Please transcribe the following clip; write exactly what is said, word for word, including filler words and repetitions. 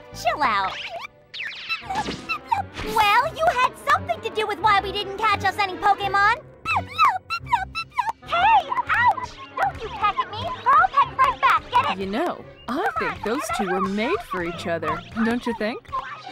chill out. Well, you had something to do with why we didn't catch us any Pokémon. Hey, ouch! Don't you peck at me, or I'll peck right back, get it? You know, I think those two were made for each other, don't you think?